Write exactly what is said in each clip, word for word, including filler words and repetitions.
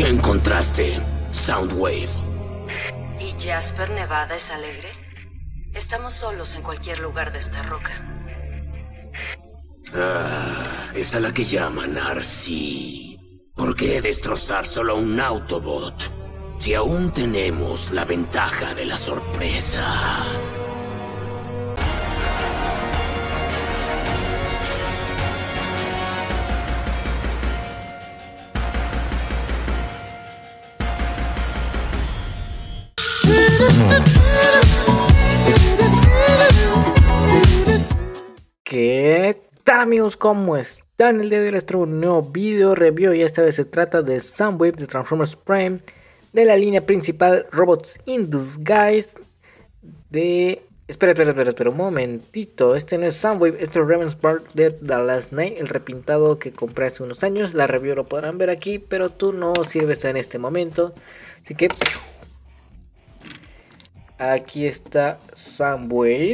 ¿Qué encontraste, Soundwave? ¿Y Jasper Nevada es alegre? Estamos solos en cualquier lugar de esta roca. Ah, es a la que llaman Arcee. ¿Por qué destrozar solo un Autobot? Si aún tenemos la ventaja de la sorpresa. ¿Qué tal, amigos? ¿Cómo están? El día de hoy les traigo un nuevo video review y esta vez se trata de Soundwave de Transformers Prime, de la línea principal Robots in Disguise de... Espera, espera, espera, espera un momentito. Este no es Soundwave, este es Ravensburg de The Last Night, el repintado que compré hace unos años. La review lo podrán ver aquí, pero tú no sirves en este momento, así que... Aquí está Soundwave,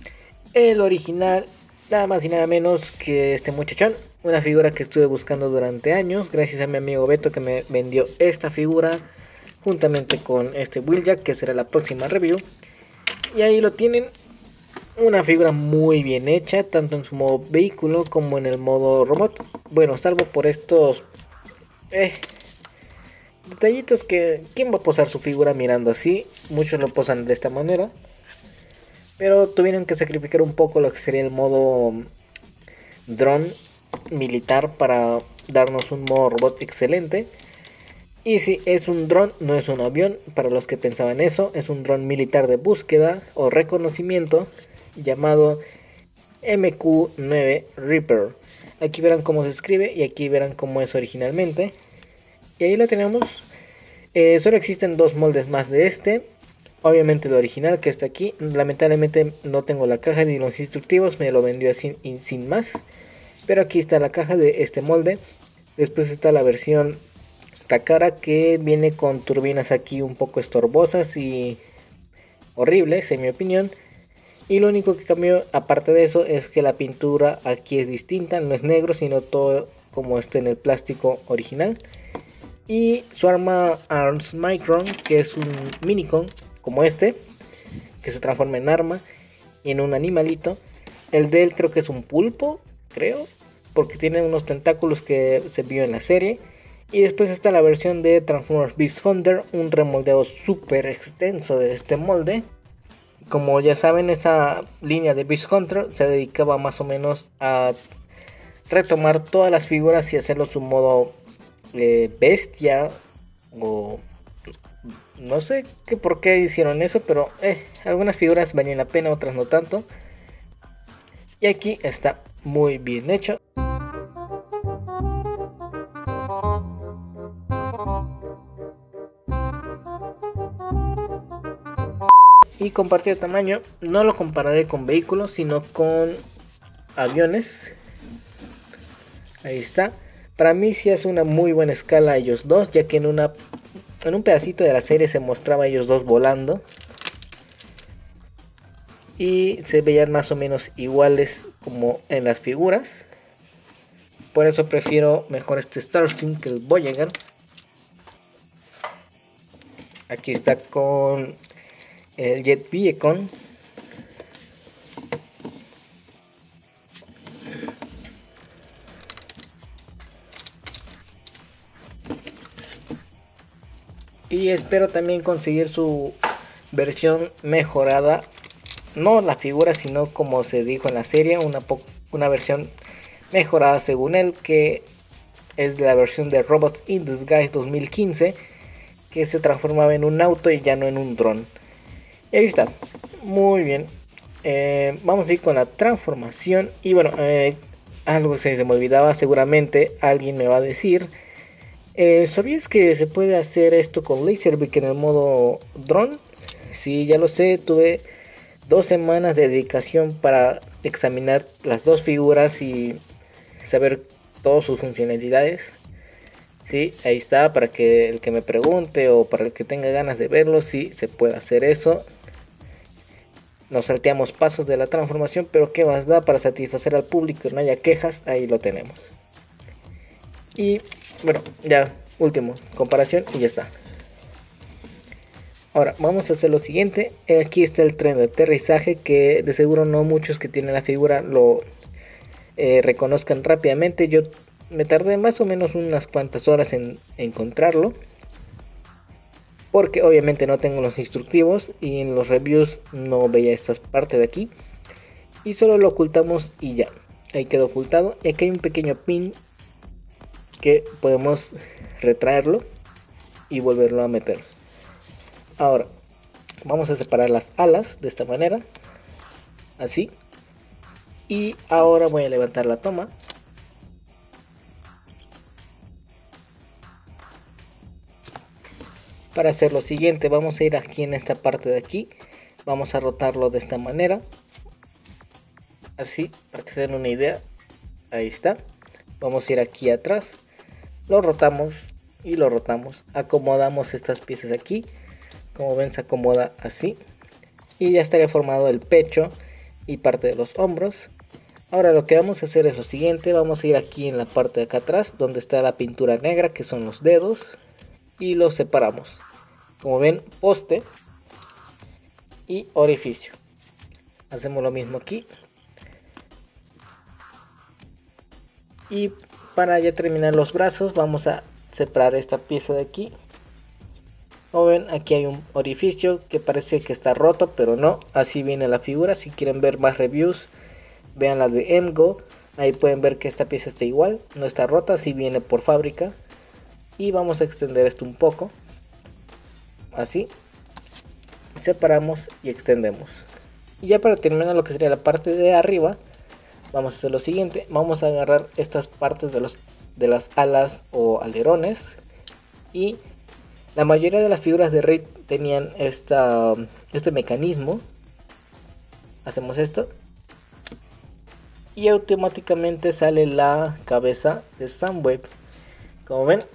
el original. Nada más y nada menos que este muchachón. Una figura que estuve buscando durante años. Gracias a mi amigo Beto que me vendió esta figura. Juntamente con este Wheeljack, que será la próxima review. Y ahí lo tienen. Una figura muy bien hecha. Tanto en su modo vehículo como en el modo robot. Bueno, salvo por estos eh, detallitos que... ¿Quién va a posar su figura mirando así? Muchos lo posan de esta manera. Pero tuvieron que sacrificar un poco lo que sería el modo dron militar para darnos un modo robot excelente. Y si es un dron, no es un avión, para los que pensaban eso. Es un dron militar de búsqueda o reconocimiento llamado M Q nueve Reaper. Aquí verán cómo se escribe y aquí verán cómo es originalmente. Y ahí lo tenemos. Eh, solo existen dos moldes más de este. Obviamente el original que está aquí. Lamentablemente no tengo la caja ni los instructivos. Me lo vendió así sin más. Pero aquí está la caja de este molde. Después está la versión Takara, que viene con turbinas aquí un poco estorbosas y horribles en mi opinión. Y lo único que cambió aparte de eso es que la pintura aquí es distinta. No es negro, sino todo como está en el plástico original. Y su arma Arms Micron, que es un Minicon como este, que se transforma en arma y en un animalito. El de él creo que es un pulpo, creo, porque tiene unos tentáculos que se vio en la serie. Y después está la versión de Transformers Beast Hunter, un remoldeo súper extenso de este molde. Como ya saben, esa línea de Beast Hunter se dedicaba más o menos a retomar todas las figuras y hacerlo su modo eh, bestia o... No sé qué por qué hicieron eso, pero eh, algunas figuras valían la pena, otras no tanto. Y aquí está muy bien hecho. Y compartido tamaño, no lo compararé con vehículos, sino con aviones. Ahí está. Para mí sí hace una muy buena escala ellos dos, ya que en una... En un pedacito de la serie se mostraba a ellos dos volando. Y se veían más o menos iguales como en las figuras. Por eso prefiero mejor este Starscream que el Voyager. Aquí está con el Jet Beacon. Y espero también conseguir su versión mejorada. No la figura, sino como se dijo en la serie. Una, una versión mejorada según él. Que es la versión de Robots in Disguise dos mil quince. Que se transformaba en un auto y ya no en un dron. Y ahí está. Muy bien. Eh, vamos a ir con la transformación. Y bueno, eh, algo se, se me olvidaba. Seguramente alguien me va a decir... Eh, ¿Sabías que se puede hacer esto con Laserbeak en el modo drone? Sí, ya lo sé, tuve dos semanas de dedicación para examinar las dos figuras y saber todas sus funcionalidades. Sí, ahí está, para que el que me pregunte o para el que tenga ganas de verlo, sí, se puede hacer eso. Nos salteamos pasos de la transformación, pero qué más da para satisfacer al público y no haya quejas, ahí lo tenemos. Y bueno, ya último, comparación y ya está. Ahora vamos a hacer lo siguiente. Aquí está el tren de aterrizaje, que de seguro no muchos que tienen la figura lo eh, reconozcan rápidamente. Yo me tardé más o menos unas cuantas horas en encontrarlo, porque obviamente no tengo los instructivos y en los reviews no veía esta parte de aquí, y solo lo ocultamos y ya, ahí quedó ocultado. Y aquí hay un pequeño pin que podemos retraerlo y volverlo a meter. Ahora vamos a separar las alas de esta manera, así, y ahora voy a levantar la toma. Para hacer lo siguiente, vamos a ir aquí en esta parte de aquí, vamos a rotarlo de esta manera, así, para que se den una idea. Ahí está. Vamos a ir aquí atrás, lo rotamos y lo rotamos, acomodamos estas piezas aquí. Como ven, se acomoda así y ya estaría formado el pecho y parte de los hombros. Ahora lo que vamos a hacer es lo siguiente. Vamos a ir aquí en la parte de acá atrás donde está la pintura negra, que son los dedos, y los separamos. Como ven, poste y orificio. Hacemos lo mismo aquí. Y para ya terminar los brazos, vamos a separar esta pieza de aquí. Como ven, aquí hay un orificio que parece que está roto, pero no, así viene la figura. Si quieren ver más reviews, vean la de Emgo. Ahí pueden ver que esta pieza está igual, no está rota, así viene por fábrica. Y vamos a extender esto un poco, así. Separamos y extendemos. Y ya para terminar lo que sería la parte de arriba, vamos a hacer lo siguiente. Vamos a agarrar estas partes de, los, de las alas o alerones, y la mayoría de las figuras de Reed tenían esta, este mecanismo. Hacemos esto y automáticamente sale la cabeza de Soundwave. Como ven,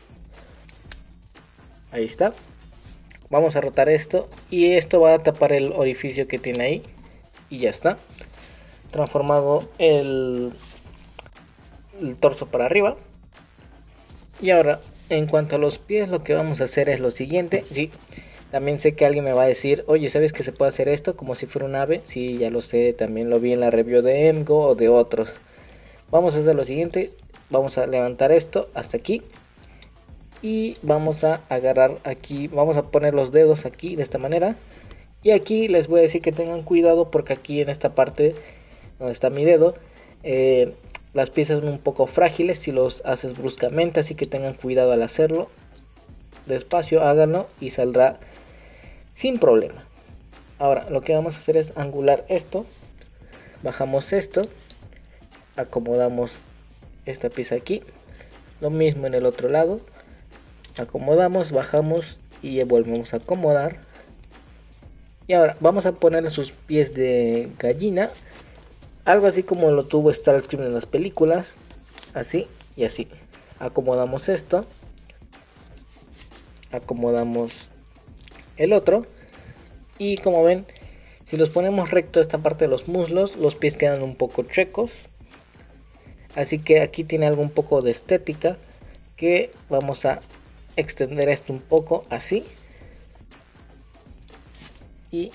ahí está. Vamos a rotar esto y esto va a tapar el orificio que tiene ahí. Y ya está transformado el, el torso para arriba. Y ahora, en cuanto a los pies, lo que vamos a hacer es lo siguiente. Sí, también sé que alguien me va a decir, oye, ¿sabes que se puede hacer esto como si fuera un ave? Sí, ya lo sé, también lo vi en la review de Emgo o de otros. Vamos a hacer lo siguiente. Vamos a levantar esto hasta aquí. Y vamos a agarrar aquí, vamos a poner los dedos aquí de esta manera. Y aquí les voy a decir que tengan cuidado, porque aquí en esta parte donde está mi dedo, eh, las piezas son un poco frágiles si los haces bruscamente, así que tengan cuidado al hacerlo. Despacio, háganlo y saldrá sin problema. Ahora lo que vamos a hacer es angular esto. Bajamos esto, acomodamos esta pieza aquí. Lo mismo en el otro lado. Acomodamos, bajamos y volvemos a acomodar. Y ahora vamos a ponerle sus pies de gallina, algo así como lo tuvo Starscream en las películas, así y así. Acomodamos esto, acomodamos el otro, y como ven, si los ponemos recto esta parte de los muslos, los pies quedan un poco chuecos, así que aquí tiene algo un poco de estética, que vamos a extender esto un poco así. Y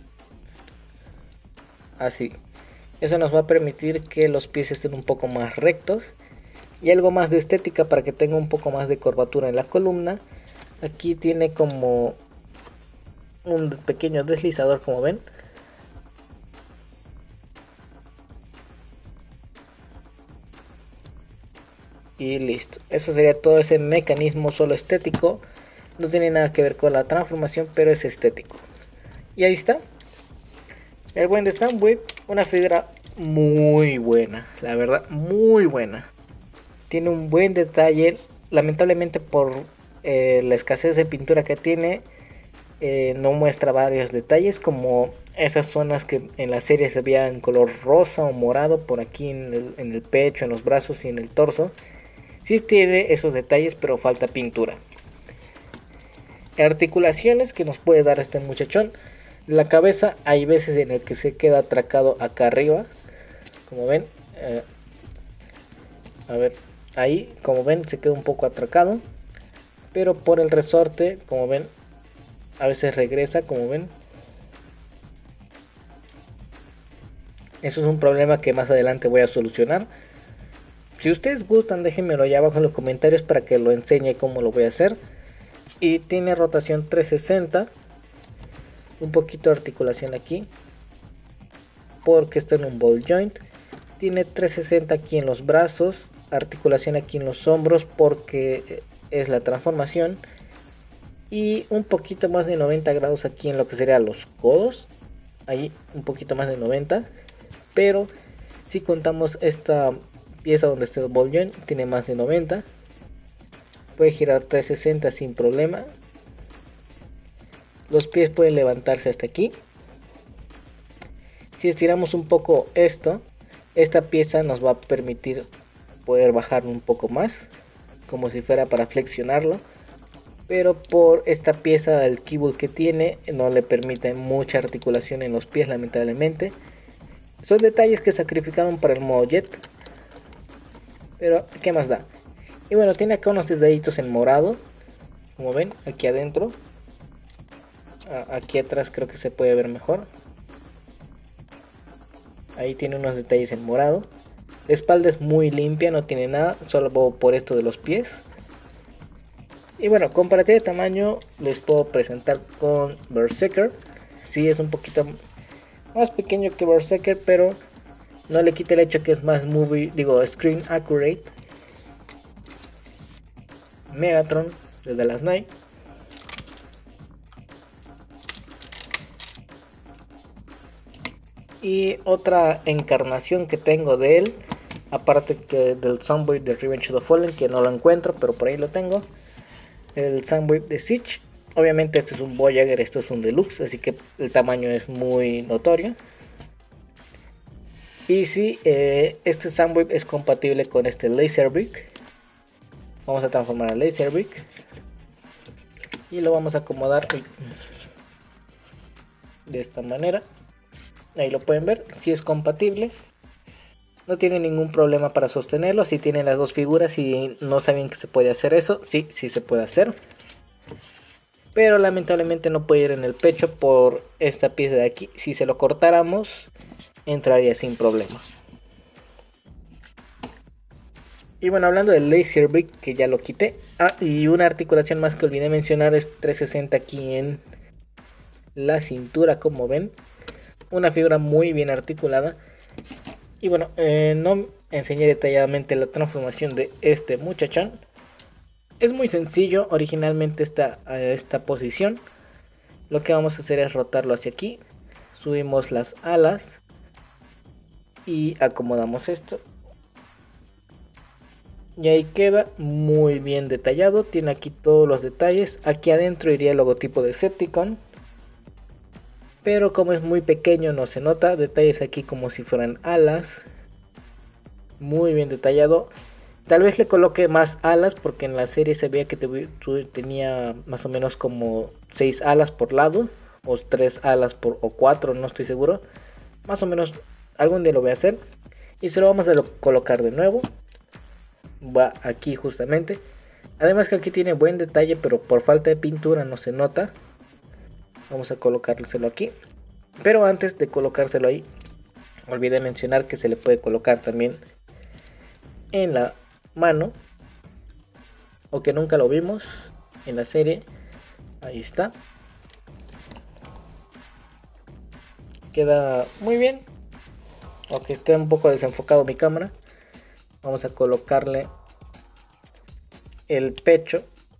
así, eso nos va a permitir que los pies estén un poco más rectos y algo más de estética para que tenga un poco más de curvatura en la columna. Aquí tiene como un pequeño deslizador, como ven. Y listo, eso sería todo ese mecanismo solo estético, no tiene nada que ver con la transformación, pero es estético. Y ahí está, el buen de Soundwave, una figura muy buena, la verdad, muy buena. Tiene un buen detalle, lamentablemente por eh, la escasez de pintura que tiene, eh, no muestra varios detalles, como esas zonas que en la serie se veían en color rosa o morado, por aquí en el, en el pecho, en los brazos y en el torso. Sí tiene esos detalles, pero falta pintura. Articulaciones que nos puede dar este muchachón. La cabeza hay veces en el que se queda atracado acá arriba, como ven, eh, a ver, ahí como ven se queda un poco atracado. pero por el resorte, como ven, a veces regresa, como ven. Eso es un problema que más adelante voy a solucionar. Si ustedes gustan, déjenmelo allá abajo en los comentarios para que lo enseñe cómo lo voy a hacer. Y tiene rotación trescientos sesenta. Un poquito de articulación aquí, porque está en un ball joint. Tiene trescientos sesenta aquí en los brazos, articulación aquí en los hombros porque es la transformación. Y un poquito más de noventa grados aquí en lo que serían los codos. Ahí un poquito más de noventa. Pero si contamos esta pieza donde está el ball joint, tiene más de noventa. Puede girar trescientos sesenta sin problema. Los pies pueden levantarse hasta aquí. Si estiramos un poco esto, esta pieza nos va a permitir poder bajar un poco más, como si fuera para flexionarlo. Pero por esta pieza, el keyboard que tiene, no le permite mucha articulación en los pies, lamentablemente. Son detalles que sacrificaron para el modo jet, pero ¿qué más da? Y bueno, tiene acá unos detallitos en morado, como ven, aquí adentro. Aquí atrás creo que se puede ver mejor. Ahí tiene unos detalles en morado. La espalda es muy limpia, no tiene nada, solo por esto de los pies. Y bueno, comparativa de tamaño les puedo presentar con Berserker. Sí, es un poquito más pequeño que Berserker, pero no le quita el hecho que es más movie, digo, screen accurate. Megatron de The Last Knight. Y otra encarnación que tengo de él, aparte que del Soundwave de Revenge of the Fallen, que no lo encuentro, pero por ahí lo tengo. El Soundwave de Siege. Obviamente este es un Voyager, esto es un Deluxe, así que el tamaño es muy notorio. Y sí, eh, este Soundwave es compatible con este Laserbrick. Vamos a transformar a Laserbrick. Y lo vamos a acomodar de esta manera. Ahí lo pueden ver, si es compatible. No tiene ningún problema para sostenerlo. Si tienen las dos figuras y no saben que se puede hacer eso, sí, sí se puede hacer. Pero lamentablemente no puede ir en el pecho por esta pieza de aquí. Si se lo cortáramos, entraría sin problema. Y bueno, hablando del Laserbrick, que ya lo quité. Ah, y una articulación más que olvidé mencionar es trescientos sesenta aquí en la cintura, como ven. Una figura muy bien articulada. Y bueno, eh, no enseñé detalladamente la transformación de este muchachón. Es muy sencillo, originalmente está a esta posición. Lo que vamos a hacer es rotarlo hacia aquí. Subimos las alas y acomodamos esto. Y ahí queda muy bien detallado. Tiene aquí todos los detalles. Aquí adentro iría el logotipo de Decepticon. Pero como es muy pequeño no se nota. Detalles aquí como si fueran alas. Muy bien detallado. Tal vez le coloque más alas porque en la serie se veía que tenía más o menos como seis alas por lado. O tres alas por, o cuatro, no estoy seguro. Más o menos algún día lo voy a hacer. Y se lo vamos a colocar de nuevo. Va aquí justamente. Además que aquí tiene buen detalle, pero por falta de pintura no se nota. Vamos a colocárselo aquí. Pero antes de colocárselo ahí, olvidé mencionar que se le puede colocar también en la mano. O que nunca lo vimos en la serie. Ahí está. Queda muy bien. Aunque esté un poco desenfocado mi cámara. Vamos a colocarle el pecho.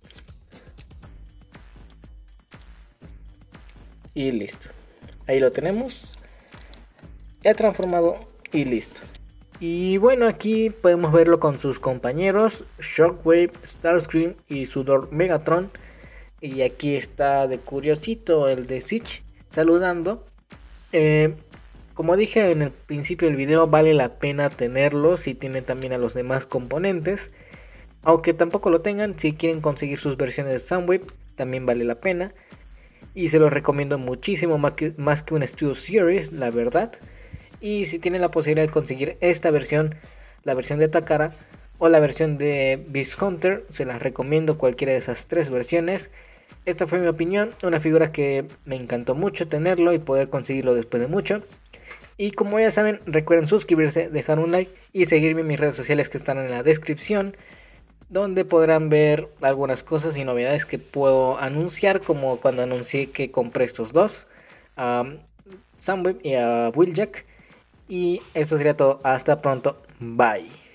Y listo. Ahí lo tenemos. Ya transformado y listo. Y bueno, aquí podemos verlo con sus compañeros Shockwave, Starscream y Sudor Megatron. Y aquí está de curiosito el de Siege saludando. Eh, como dije en el principio del video, vale la pena tenerlo si tienen también a los demás componentes. Aunque tampoco lo tengan, si quieren conseguir sus versiones de Soundwave, también vale la pena. Y se los recomiendo muchísimo, más que, más que un Studio Series, la verdad. Y si tienen la posibilidad de conseguir esta versión, la versión de Takara, o la versión de Beast Hunter. Se las recomiendo, cualquiera de esas tres versiones. Esta fue mi opinión, una figura que me encantó mucho tenerlo y poder conseguirlo después de mucho. Y como ya saben, recuerden suscribirse, dejar un like y seguirme en mis redes sociales que están en la descripción, donde podrán ver algunas cosas y novedades que puedo anunciar, como cuando anuncié que compré estos dos, a Sunweb y a Wheeljack. Y eso sería todo, hasta pronto, bye.